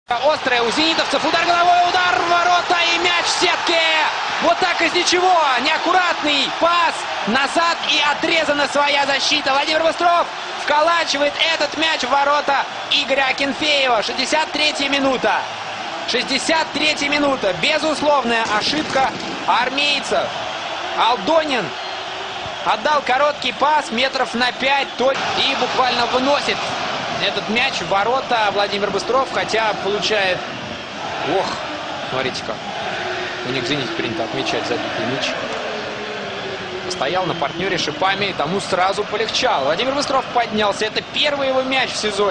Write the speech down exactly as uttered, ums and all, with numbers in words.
Острая у зенитовцев, удар головой, удар в ворота и мяч в сетке. Вот так из ничего. Неаккуратный пас назад и отрезана своя защита. Владимир Быстров вколачивает этот мяч в ворота Игоря Акинфеева. шестьдесят третья минута. шестьдесят третья минута. Безусловная ошибка армейцев. Алдонин отдал короткий пас метров на пять и буквально выносит этот мяч в ворота Владимир Быстров, хотя получает... Ох, смотрите-ка. У них «Зенит» принято отмечать забитый мяч. Стоял на партнере шипами, и тому сразу полегчало. Владимир Быстров поднялся. Это первый его мяч в сезоне.